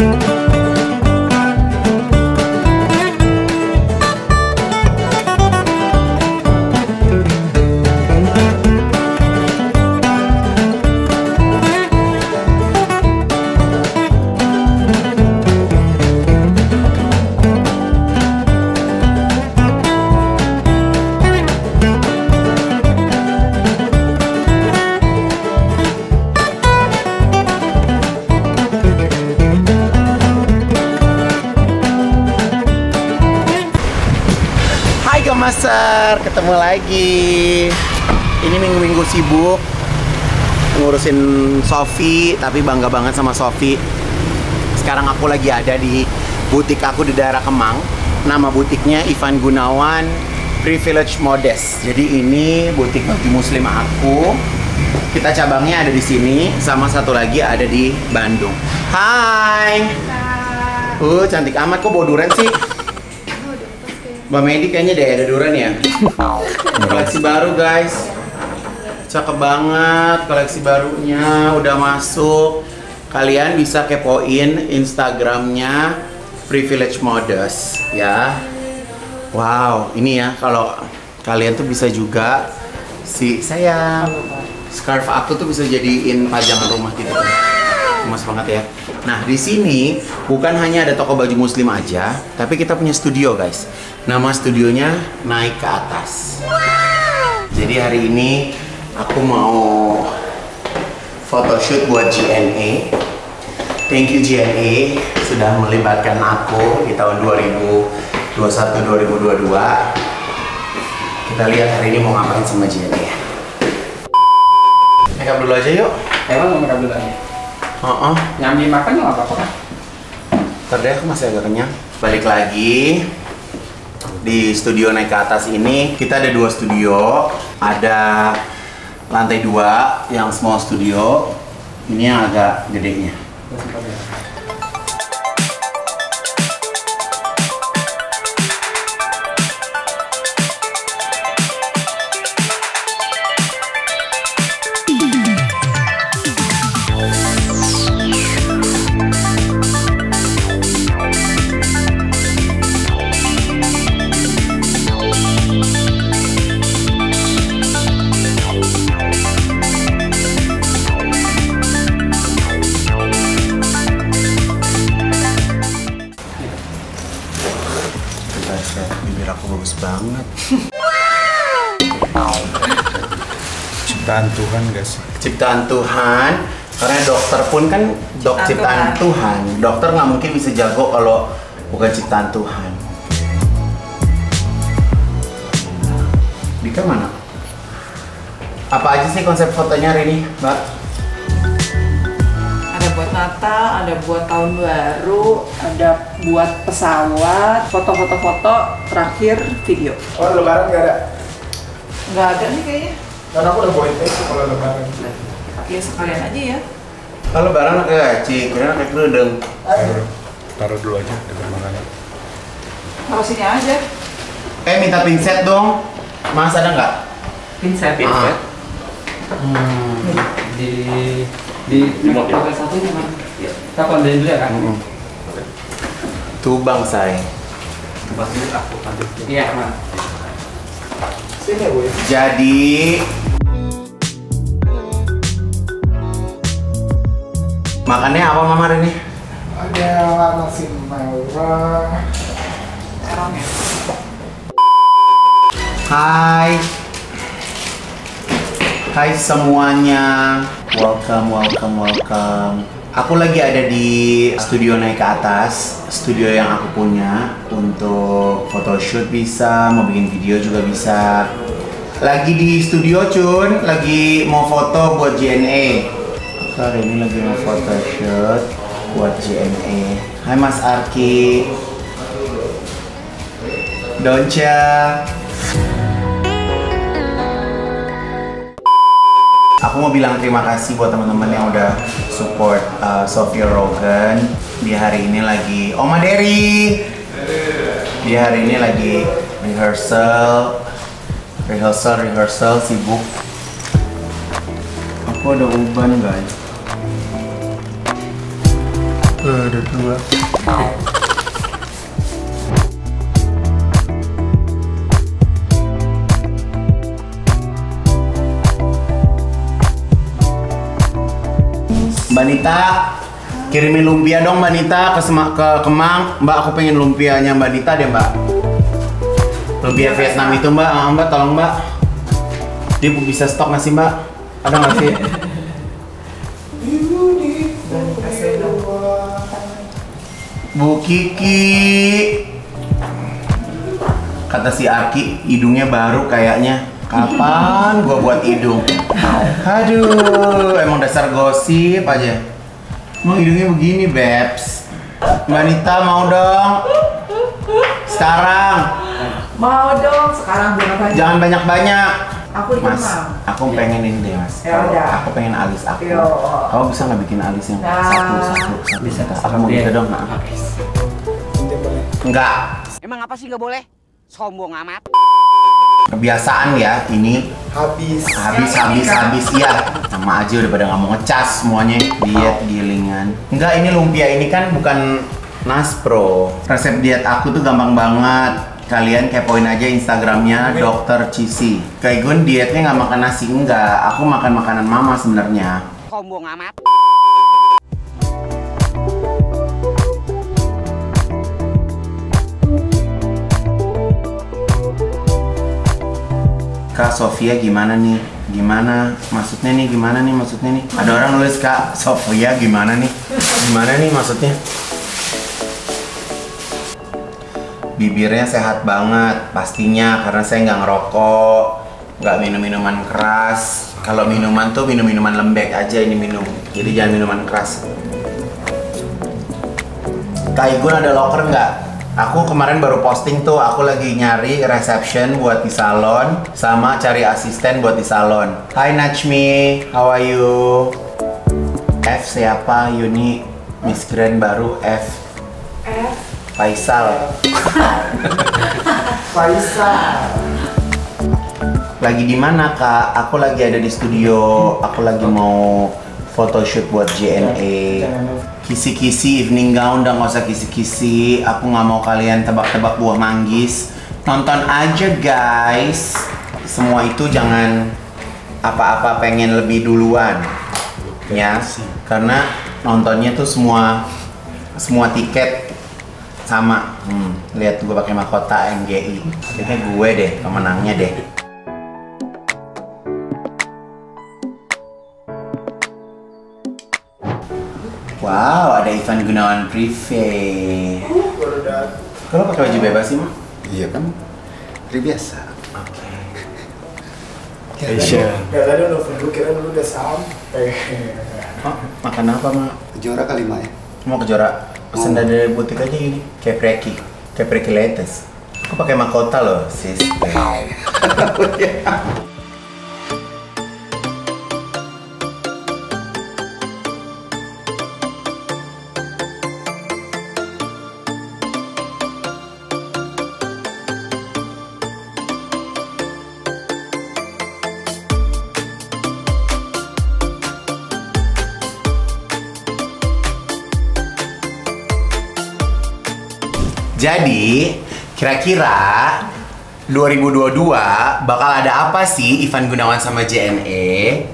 Master, ketemu lagi. Ini minggu-minggu sibuk ngurusin Sofi, tapi bangga banget sama Sofi. Sekarang aku lagi ada di butik aku di daerah Kemang. Nama butiknya Ivan Gunawan Privilege Modest. Jadi ini butik baju muslim aku. Kita cabangnya ada di sini, sama satu lagi ada di Bandung. Hai. Cantik amat, kok bawa durian sih? Mbak Medi kayaknya deh ada durian ya. Koleksi baru guys, cakep banget koleksi barunya udah masuk. Kalian bisa kepoin Instagramnya Privilege Modest ya. Wow, ini ya kalau kalian tuh bisa juga saya scarf aku tuh bisa jadiin pajangan rumah gitu. Gemes banget ya. Nah di sini bukan hanya ada toko baju muslim aja, tapi kita punya studio guys. Nama studionya Naik ke Atas. Jadi hari ini aku mau photoshoot buat GNA. Thank you GNA sudah melibatkan aku di tahun 2021-2022. Kita lihat hari ini mau ngapain sama GNA. Makeup dulu aja yuk. Emang mau makeup dulu aja? Nyambi makan nggak apa-apa kan? Ntar deh, aku masih agak kenyang. Balik lagi di studio Naik ke Atas ini. Kita ada 2 studio. Ada lantai 2 yang small studio. Ini yang agak gedenya. Bibir aku bagus banget. Ciptaan Tuhan guys. Ciptaan Tuhan. Karena dokter pun kan ciptaan Tuhan. Dokter nggak mungkin bisa jago kalau bukan ciptaan Tuhan. Dika mana? Apa aja sih konsep fotonya hari ini, Mbak? Ada buat Natal, ada buat tahun baru, ada buat pesawat, foto-foto, terakhir video. Oh, lebaran nggak ada? Nggak ada nih kayaknya. Karena aku udah bawain teks kalau lebaran. Ya sekalian aja ya. Kalau lebaran kayak cik, kira kayak kerudung. Taruh dulu aja dekat makanan. Taruh sini aja. Minta pinset dong. Mas ada nggak? Pinset. Di mobil satu ini kan. Kita kondain dulu ya kan? Tuh bang saya. Tempat dulu aku ambil. Iya man. Sini ya Bu. Jadi makannya apa Mama hari ini? Ada nasi merah. Hai semuanya. Welcome. Aku lagi ada di studio Naik ke Atas, studio yang aku punya untuk photoshoot bisa, mau bikin video juga bisa. Lagi di studio Cun, lagi mau foto buat GNA. Hari ini lagi mau photoshoot buat GNA. Hai Mas Arki, Donca. Aku mau bilang terima kasih buat teman-teman yang udah support Sofia Rogan. Dia hari ini lagi Oma Derry. Dia hari ini lagi rehearsal sibuk. Aku ada uban guys. Udah tua. Mbak Nita, kirimin lumpia dong Mbak Nita ke Kemang. Mbak, aku pengen lumpianya Mbak Nita deh Mbak. Lumpia Vietnam itu Mbak, Mbak tolong Mbak. Dia bisa stok nggak sih Mbak? Ada nggak sih? Bu Kiki, kata si Aki, hidungnya baru kayaknya. Kapan gua buat hidung? Aduh, emang dasar gosip aja. Emang hidungnya begini, Babs. Mbak Nita mau dong? Sekarang. Mau dong, sekarang berapa? Jangan banyak-banyak. Aku di Mas, Kemang. aku pengen ini deh Mas. Ya udah. Aku pengen alis aku. Yo. Kamu bisa nggak bikin alis yang Nah. satu? Bisa, Aku mau gitu dong. Nah. Enggak. Emang apa sih nggak boleh? Sombong amat. Kebiasaan ya ini. Habis. Habis iya. Sama aja udah pada nggak mau ngecas semuanya. Diet gilingan. Enggak, ini lumpia ini kan bukan Naspro. Resep diet aku tuh gampang banget. Kalian kepoin aja Instagramnya Dr. Cici. Kayak gue dietnya nggak makan nasi, enggak. Aku makan makanan mama sebenarnya. Sombong amat. Kak Sofia gimana nih? Gimana? Maksudnya nih gimana nih maksudnya nih? Ada orang nulis Kak Sofia gimana nih? Gimana nih maksudnya? Bibirnya sehat banget pastinya karena saya nggak ngerokok, nggak minum minuman keras. Kalau minuman tuh minum minuman lembek aja ini minum, jadi jangan minuman keras. Kak Igun ada locker nggak? Aku kemarin baru posting tuh, aku lagi nyari reception buat di salon sama cari asisten buat di salon. Hai Najmi, how are you? F siapa? Yuni, Miss Grand baru F. Faisal. Lagi di mana Kak? Aku lagi ada di studio. Aku lagi mau photoshoot buat JNE. Kisi-kisi evening gown, udah nggak usah kisi-kisi. Aku nggak mau kalian tebak-tebak buah manggis. Nonton aja guys. Semua itu jangan apa-apa pengen lebih duluan, ya. Karena nontonnya tuh semua tiket sama. Lihat gue pakai mahkota MGI. Kayaknya gue deh pemenangnya deh. Wow, ada Ivan Gunawan Prive. Baru datang. Kalau pakai baju bebas sih, Mak? Iya kan, hari biasa. Oke. Ya tadi udah dulu kira dulu udah sampai. Oh, makan apa, Mak? Juara kali Mak ya? Mau ke Jora? Pesen dari butik aja gini. Kayak latest. Aku pakai mahkota loh, sis. Jadi, kira-kira 2022 bakal ada apa sih Ivan Gunawan sama JNE?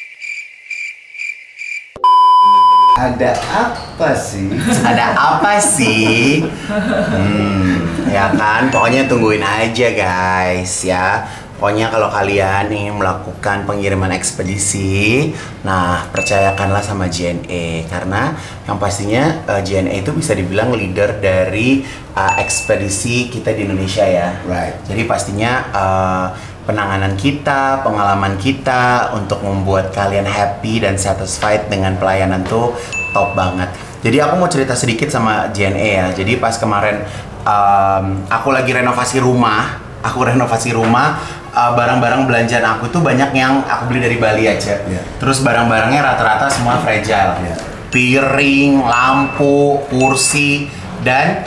Ada apa sih? Ada apa sih? Ya kan, pokoknya tungguin aja guys ya. Pokoknya kalau kalian ingin melakukan pengiriman ekspedisi, nah percayakanlah sama JNE karena yang pastinya JNE itu bisa dibilang leader dari ekspedisi kita di Indonesia ya. Right. Jadi pastinya penanganan kita, pengalaman kita untuk membuat kalian happy dan satisfied dengan pelayanan tuh top banget. Jadi aku mau cerita sedikit sama JNE ya. Jadi pas kemarin aku lagi renovasi rumah. Barang-barang belanjaan aku tuh banyak yang aku beli dari Bali aja. Yeah. Terus barang-barangnya rata-rata semua fragile. Yeah. Piring, lampu, kursi, dan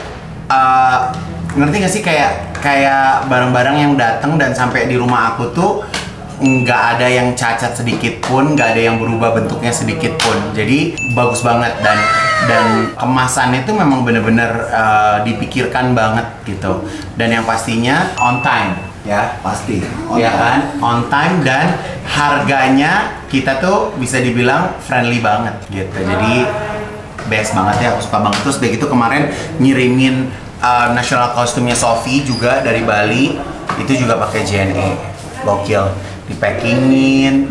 ngerti gak sih kayak barang-barang yang datang dan sampai di rumah aku tuh nggak ada yang cacat sedikit pun, nggak ada yang berubah bentuknya sedikit pun. Jadi bagus banget dan kemasannya itu memang bener-bener dipikirkan banget gitu. Dan yang pastinya on time ya. Pasti. Ya kan, on time dan harganya kita tuh bisa dibilang friendly banget gitu. Jadi best banget ya, aku suka banget. Terus begitu kemarin ngirimin national costume-nya Sophie juga dari Bali, itu juga pakai JNE, gokil, di packingin,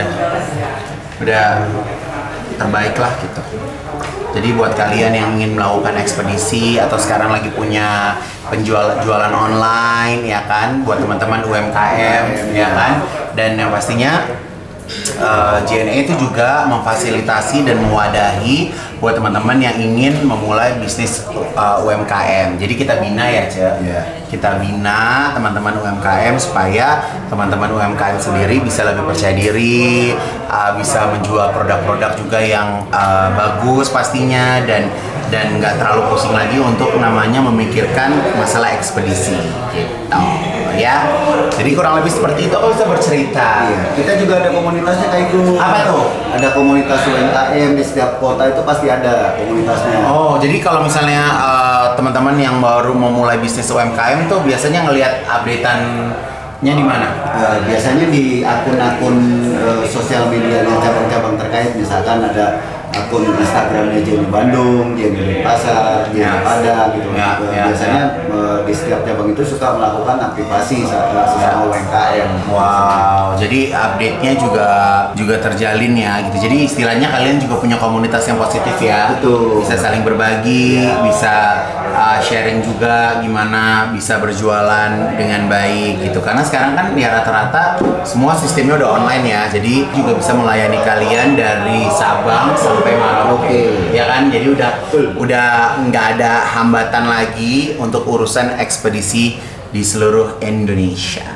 udah terbaik lah gitu. Jadi buat kalian yang ingin melakukan ekspedisi atau sekarang lagi punya jualan online ya kan, buat teman-teman UMKM ya kan, dan yang pastinya JNE itu juga memfasilitasi dan mewadahi buat teman-teman yang ingin memulai bisnis UMKM. Jadi kita bina ya, Cek. Kita bina teman-teman UMKM supaya teman-teman UMKM sendiri bisa lebih percaya diri, bisa menjual produk-produk juga yang bagus pastinya, dan nggak terlalu pusing lagi untuk namanya memikirkan masalah ekspedisi gitu ya. Jadi kurang lebih seperti itu. Oh, bisa bercerita. Iya. Kita juga ada komunitasnya kayak gitu. Apa tuh? Ada komunitas UMKM di setiap kota, itu pasti ada komunitasnya. Oh, jadi kalau misalnya teman-teman yang baru memulai bisnis UMKM itu biasanya ngelihat updateannya di mana? Biasanya di akun-akun sosial media yang cabang-cabang terkait, misalkan ada akun Instagramnya JNE Bandung, JNE Denpasar, JNE Padang gitu. Biasanya di setiap cabang itu suka melakukan aktivasi sesama UMKM. Wow, jadi update-nya juga terjalin ya gitu. Jadi istilahnya kalian juga punya komunitas yang positif ya. Betul. Bisa saling berbagi, bisa sharing juga gimana bisa berjualan dengan baik gitu. Karena sekarang kan ya rata-rata semua sistemnya udah online ya. Jadi juga bisa melayani kalian dari Sabang sampai Merauke. Ya kan? Jadi udah nggak ada hambatan lagi untuk urusan ekspedisi di seluruh Indonesia.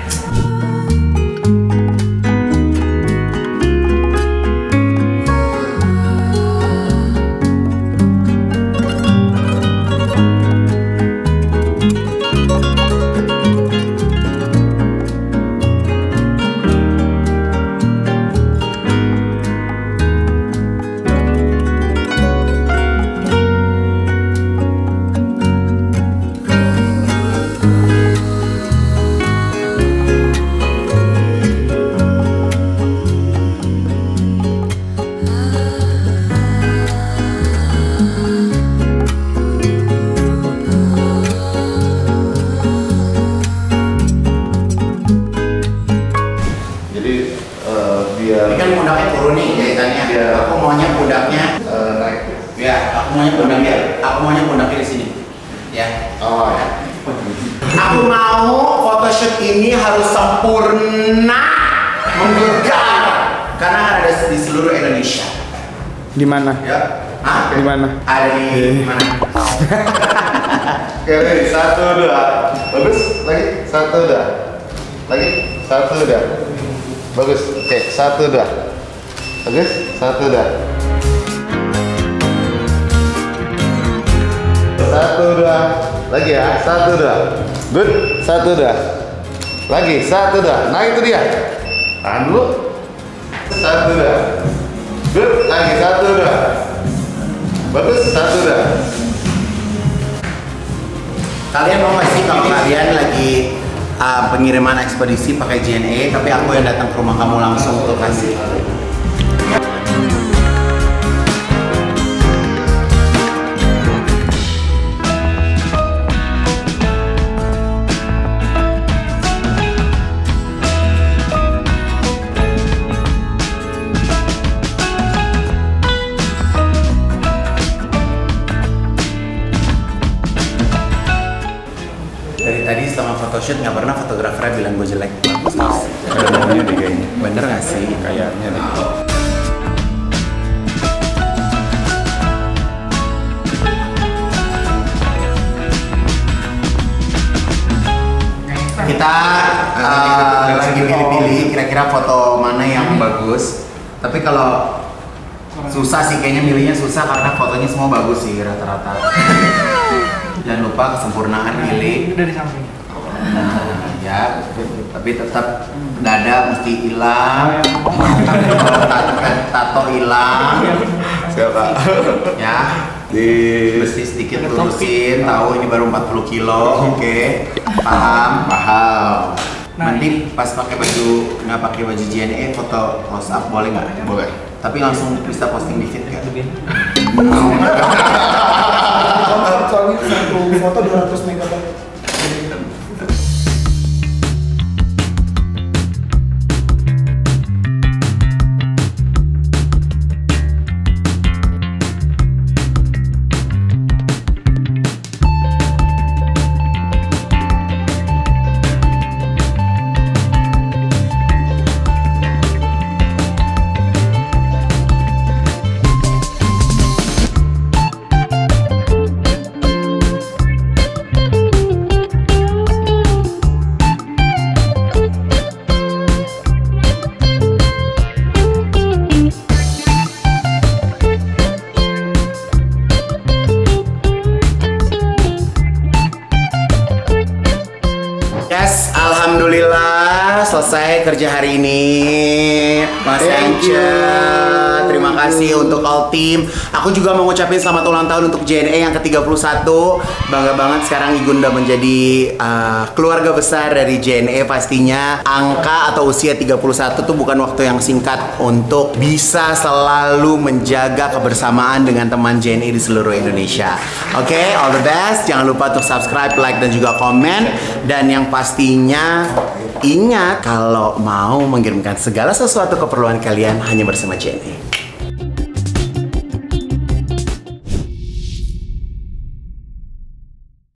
Ini kan pundaknya turun nih jahitannya. Aku maunya pundaknya naik. Ya, aku maunya pundaknya di sini. Ya. Oh ya. Aku mau photoshoot ini harus sempurna, menggugah, karena ada di seluruh Indonesia. Di mana? Ya. Hah? Di mana? Ada di mana? Oke, 1, 2. Bagus. Lagi. 1, 2. Lagi. 1, 2. Bagus. Oke, 1, 2. Bagus. 1, 2. 1, 2. Lagi ya. 1, 2. Good. 1, 2. Lagi. 1, 2. Nah, itu dia. Tahan dulu. 1, 2. Good. Lagi. 1, 2. Bagus. 1, 2. Kalian mau nggak sih kalau kalian lagi pengiriman ekspedisi pakai JNE, tapi aku yang datang ke rumah kamu langsung untuk kasih? Dari tadi selama photoshoot nggak pernah fotografernya bilang gue jelek. Bagus. Ada maunya deh kayaknya. Bener nggak sih? Kayaknya deh. Kita lagi pilih-pilih kira-kira foto mana yang bagus. Tapi kalau susah sih, kayaknya milihnya susah karena fotonya semua bagus sih rata-rata. Jangan lupa kesempurnaan pilih. Dari samping. Nah, ya ya. Tapi tetap dada mesti hilang, tato hilang. Siapa? Ya. Mesti sedikit lurusin, tahu ini baru 40 kilo, oke. Paham. Nanti pas pakai baju, nggak pakai baju JNE, foto close up boleh nggak? Boleh. Tapi langsung bisa posting di feed kan? Soalnya satu foto 200 megabyte. Yes, alhamdulillah selesai kerja hari ini, Mas Ence. Terima kasih untuk all team. Aku juga mau ngucapin selamat ulang tahun untuk JNE yang ke-31. Bangga banget sekarang Igunda menjadi keluarga besar dari JNE pastinya. Angka atau usia 31 tuh bukan waktu yang singkat untuk bisa selalu menjaga kebersamaan dengan teman JNE di seluruh Indonesia. Oke, all the best. Jangan lupa untuk subscribe, like, dan juga komen. Dan yang pastinya ingat kalau mau mengirimkan segala sesuatu keperluan kalian hanya bersama JNE.